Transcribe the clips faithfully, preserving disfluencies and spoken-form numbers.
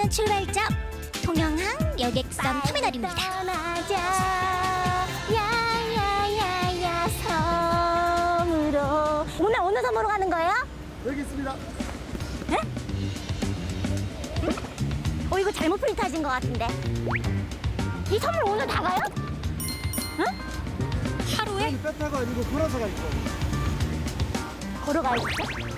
출발점 통영항 여객선 터미널입니다. 야야야야 섬으로. 오늘 어느 섬으로 가는 거예요? 여기 있습니다. 네? 어 이거 잘못 프린트하신 것 같은데. 이 섬을 오늘 다 가요? 응? 하루에? 여기 배 타고 아니고 걸어서 가 있고. 걸어가요?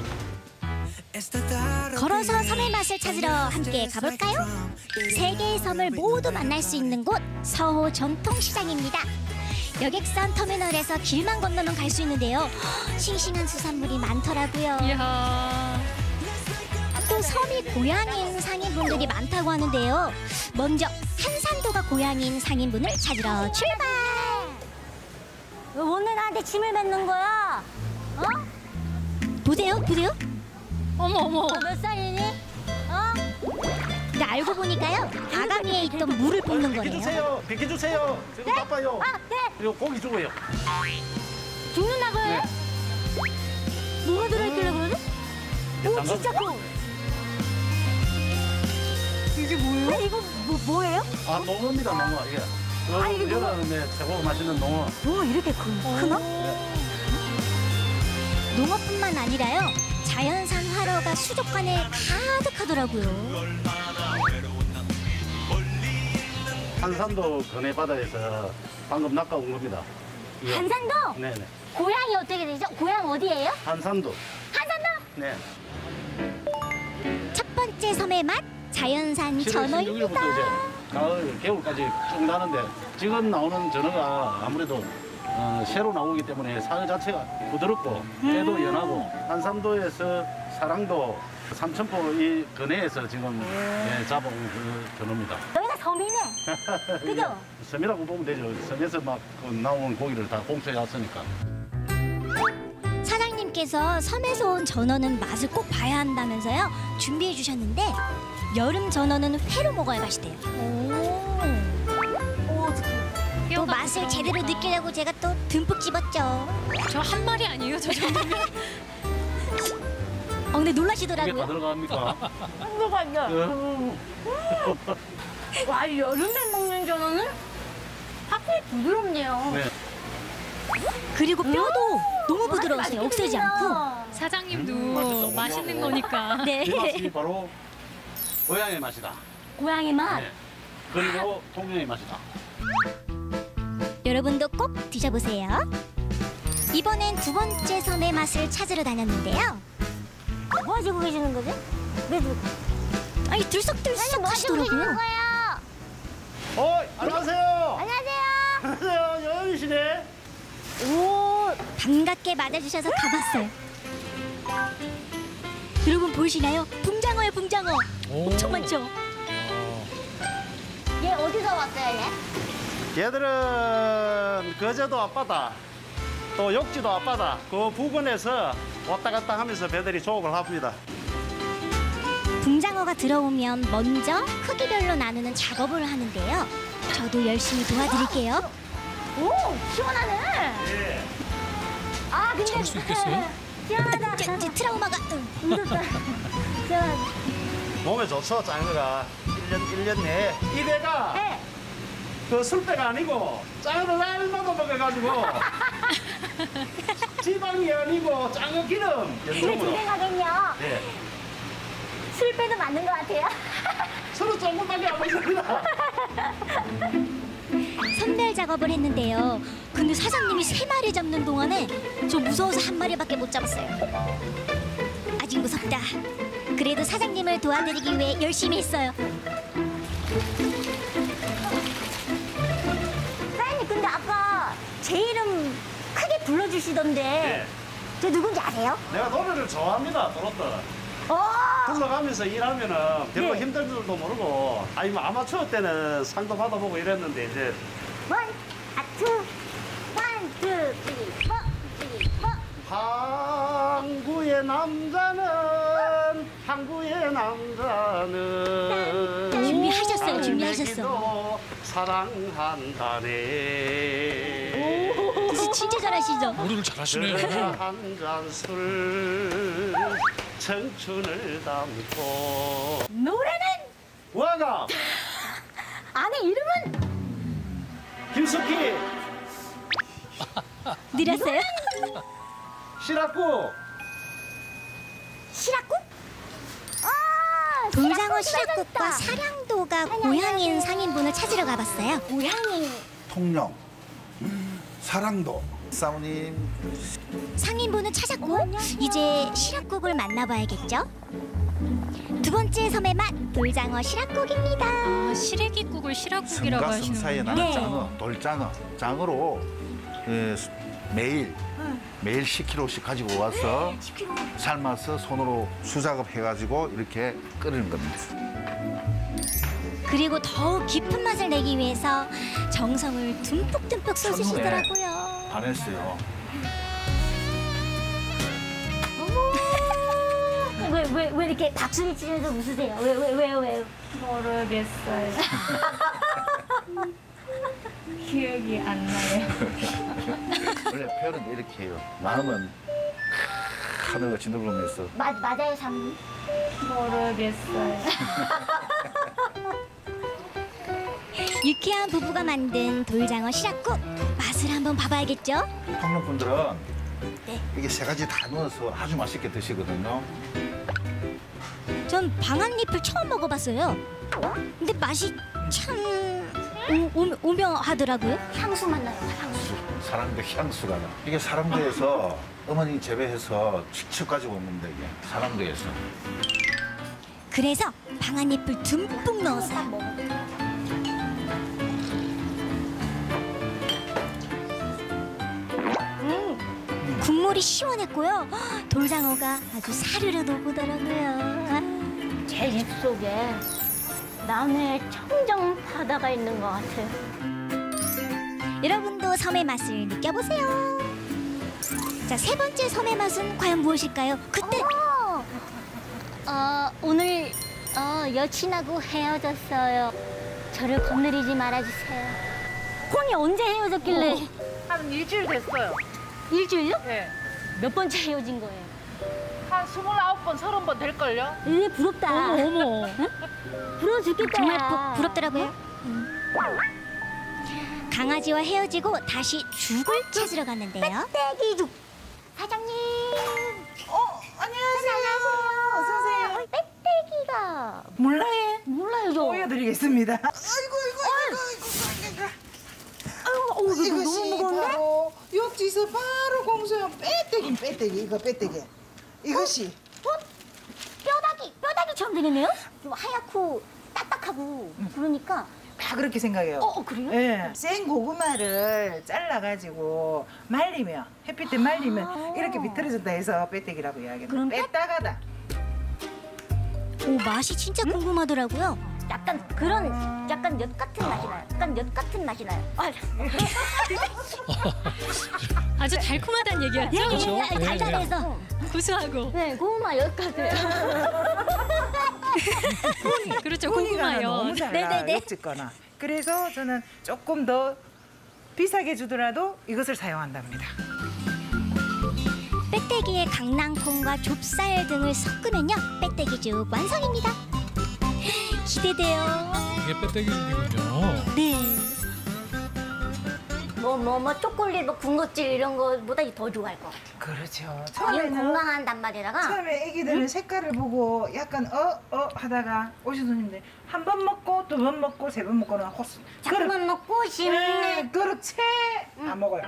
걸어서 섬의 맛을 찾으러 함께 가볼까요? 세 개의 섬을 모두 만날 수 있는 곳 서호 전통시장입니다. 여객선 터미널에서 길만 건너면 갈 수 있는데요. 싱싱한 수산물이 많더라고요. 이야. 또 섬이 고향인 상인분들이 많다고 하는데요. 먼저 한산도가 고향인 상인분을 찾으러 출발! 왜 오늘 나한테 짐을 맺는 거야? 어? 보세요, 보세요. 어머 어머. 너 몇 살이니? 어? 근데 알고 보니까요. 아가미에 있던 물을 뽑는 거래요. 비켜주세요. 비켜주세요. 지금 네? 바빠요. 아, 네. 이거 고기 주고요. 죽는다고 해? 네. 뭐가 들어있길래 그러지? 오, 잠깐. 진짜 커. 이게 뭐예요? 아니, 이거 뭐, 뭐예요? 아, 농어입니다, 농어. 이게. 아, 이게 농어? 여름에 최고 맛있는 농어. 와, 이렇게 크, 크나? 농어뿐만 아니라요. 자연산 화로가 수족관에 가득하더라고요. 한산도 근해 바다에서 방금 낚아온 겁니다. 이거. 한산도? 네네. 고향이 어떻게 되죠? 고향 어디예요? 한산도. 한산도? 네. 첫 번째 섬의 맛 자연산 칠월 전어입니다. 십육 일부터 이제 가을, 겨울까지 쭉 나는데 지금 나오는 전어가 아무래도 어, 새로 나오기 때문에 살 자체가 부드럽고 때도 음. 연하고 한산도에서 사랑도, 삼천포 이 근해에서 지금 예, 잡아온 그 전어입니다. 여기가 섬이네. 그죠? 섬이라고 보면 되죠. 섬에서 막그 나온 고기를 다 공수해 왔으니까. 사장님께서 섬에서 온 전어는 맛을 꼭 봐야 한다면서요. 준비해 주셨는데 여름 전어는 회로 먹어야 맛있대요. 또 맛을 제대로 느끼려고 제가 또 듬뿍 집었죠. 저 한 마리 아니에요? 저 정도면. 어, 근데 이게 다 놀라시더라고요. 들어갑니까? 한국관요. 음. 와, 여름에 먹는 전어는 확실히 부드럽네요. 네. 그리고 뼈도 너무 음, 부드러우세요. 억세지 않고. 사장님도 음, 맛있다, 맛있는 먹어. 거니까. 네. 이 맛이 바로 고향의 맛이다. 고향의 맛. 네. 그리고 통영의 맛이다. 여러분도 꼭 드셔보세요. 이번엔 두 번째 섬의 맛을 찾으러 다녔는데요. 뭐 하시고 계시는 거지? 왜 그... 아니 들썩들썩 뭐 하시고 계시는 하시더라고요. 거예요? 어, 안녕하세요. 안녕하세요. 안녕하세요. 여인이시네. 오, 반갑게 맞아주셔서 가봤어요. 여러분 보이시나요? 붕장어요, 붕장어. 엄청 많죠? 얘 어디서 왔어요, 얘? 얘들은 거제도 앞바다, 또 욕지도 앞바다 그 부근에서 왔다 갔다 하면서 배들이 조업을 합니다. 붕장어가 들어오면 먼저 크기별로 나누는 작업을 하는데요. 저도 열심히 도와드릴게요. 오, 시원하네. 예. 아, 근데 잡을 수 있겠어요? 시원하다. 저, 저 트라우마가 응. 무섭다. 시원하다. 몸에 좋죠, 짱어가. 일 년, 일 년 내에. 이 배가 네. 그 술배가 아니고 짱어를 날마다 먹어가지고 지방이 아니고 짱어 기름 근데 연동으로. 진행하겠요. 예. 술배도 맞는 것 같아요. 서로 조금밖에 안 먹습니다. 선별 작업을 했는데요. 근데 사장님이 세 마리 잡는 동안에 저 무서워서 한 마리밖에 못 잡았어요. 아직 무섭다. 그래도 사장님을 도와드리기 위해 열심히 했어요. 사장님, 근데 아까 제 이름 크게 불러주시던데 예. 저 누군지 아세요? 내가 노래를 좋아합니다, 또로또. 어! 불러가면서 일하면은 별로 네. 힘든 줄도 모르고 아니 뭐 아마추어 때는 상도 받아보고 이랬는데 이제 원, 아, 투, 원, 투, 쓰리, 포, 쓰리, 포. 항구의 남자는 항구의 남자는 준비하셨어요, 준비하셨어. 알매기도 사랑한다네. 진짜, 진짜 잘하시죠? 노래를 잘하시네요. 한잔 술 청춘을 담고 노래는 와가 안에 이름은 김숙희 느렸어요? 시라쿠 시라국? 아, 돌장어 시라국 시락국과 찾았다. 사량도가 아니, 고향인 아니. 상인분을 찾으러 가봤어요. 고양이. 통영, 사랑도, 사모님. 상인분은 찾았고 이제 시락국을 만나봐야겠죠? 두 번째 섬의 맛 돌장어 시락국입니다. 아, 시래기국을 시락국이라고 성과 성사에 하시는군요. 나는 네. 장어, 돌장어, 장어로 예, 수- 매일 매일 십 킬로그램씩 가지고 와서 삶아서 손으로 수작업 해가지고 이렇게 끓이는 겁니다. 그리고 더욱 깊은 맛을 내기 위해서 정성을 듬뿍듬뿍 쏟으시더라고요. 반했어요. 왜, 왜, 왜 이렇게 박수를 치면서 웃으세요? 왜, 왜, 왜, 왜? 모르겠어요. 기억이 안 나요. 원래 표현은 이렇게 해요. 마음은 하늘과 진동으로면서 마, 맞아요, 참. 모르겠어요. 유쾌한 부부가 만든 돌장어 시락국 맛을 한번 봐봐야겠죠? 통영 분들은 네. 이게 세 가지 다 넣어서 아주 맛있게 드시거든요. 전 방아잎을 처음 먹어봤어요. 근데 맛이 참 오, 오, 오묘하더라고요. 향수 만나요, 향수. 사랑도 향수가 나. 이게 사랑도에서 어머니 재배해서 직접 가지고 온 겁니다. 이게 사랑도에서. 그래서 방아잎을 듬뿍 넣어서 국물이 시원했고요. 헉, 돌장어가 아주 사르르 녹더라고요. 아. 제 입속에 남해의 청정 바다가 있는 것 같아요. 여러분도 섬의 맛을 느껴보세요. 자, 세 번째 섬의 맛은 과연 무엇일까요? 그때 어, 어, 오늘 어, 여친하고 헤어졌어요. 저를 건드리지 말아주세요. 콩이 언제 헤어졌길래? 한 일주일 됐어요. 일주일요? 예. 몇 번째 헤어진 거예요? 한 스물아홉 번, 서른 번 될걸요? 에 부럽다. 어머, 어머. 부러워 죽겠다. 정말 부, 부럽더라고요. 강아지와 헤어지고 다시 죽을 찾으러 갔는데요. 떼기죽. 사장님. 어, 안녕하세요. 어서 오세요. 떼기가 몰라요. 몰라요 저. 보여드리겠습니다. 아이고, 아이고, 아이고, 아이고, 아유, 어, 이거 이것이 너무 무거운데? 바로 육지에서 바로 공수한 빼떼기, 빼떼기, 이거 빼떼기. 이것이 뼈다귀, 뼈다귀처럼 되겠네요? 좀 하얗고 딱딱하고 그러니까. 다 그렇게 생각해요. 어, 어, 그래요? 예. 생 고구마를 잘라가지고 말리면, 햇빛에 말리면 이렇게 비틀어진다 해서 빼떼기라고 이야기해요. 그럼 빼- 빼따가다. 오, 맛이 진짜 궁금하더라고요. 약간 그런 약간 엿 같은 맛이 나요. 약간 엿 같은 맛이 나요. 아, 아주 달콤하다는 얘기였죠? 예, 그렇죠? 예, 네, 달달해서. 구수하고. 네, 고구마 엿 같아요. 그렇죠, 고구마가 고구마요. 너무 잘 네네네. 나요, 육지거나. 그래서 저는 조금 더 비싸게 주더라도 이것을 사용한답니다. 빼떼기에 강낭콩과 좁쌀 등을 섞으면요, 빼떼기죽 완성입니다. 기대돼요. 이게 빼떼기죽이군요. 네. 뭐 뭐 뭐 초콜릿, 뭐 군것질 이런 거보다 더 좋아할 것 같아요. 그렇죠. 이건 처음에는 건강한 단맛에다가 처음에 애기들은 색깔을 보고 약간 어 어 하다가 오신 손님들 한 번 먹고 두 번 먹고 세 번 먹고는 호스. 자꾸만 먹고 싶네. 그렇지. 안 먹어요.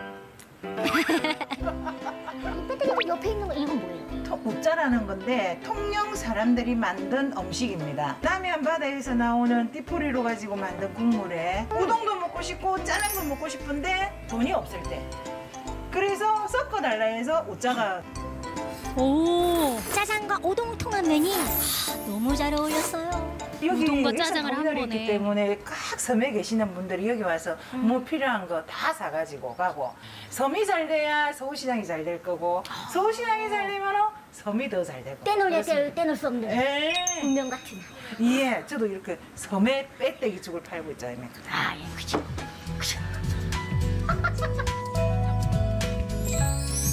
이 빼떼기 옆에 있는 거 이건 뭐예요? 통- 우짜라는 건데 통영 사람들이 만든 음식입니다. 남해안 바다에서 나오는 띠포리로 가지고 만든 국물에 우동도 먹고 싶고 짜장면 먹고 싶은데 돈이 없을 때. 그래서 섞어달라 해서 우짜가 오, 짜장과 오동 통합면이 너무 잘 어울렸어요. 여기 우동과 일산 짜장을 한 터미널이 번에. 있기 때문에 각 섬에 계시는 분들이 여기 와서 뭐 필요한 거 다 사가지고 가고 섬이 잘 돼야 서울시장이 잘 될 거고 서울시장이 잘 되면 섬이 더 잘 되고 떼놀려 그렇습니다. 떼, 떼놀 수 없는 예. 운명 같은. 예, 저도 이렇게 섬에 빼떼기 죽을 팔고 있잖아요. 아, 예, 그죠.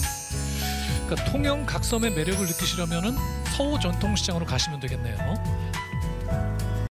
그러니까 통영 각섬의 매력을 느끼시려면은 서호 전통시장으로 가시면 되겠네요.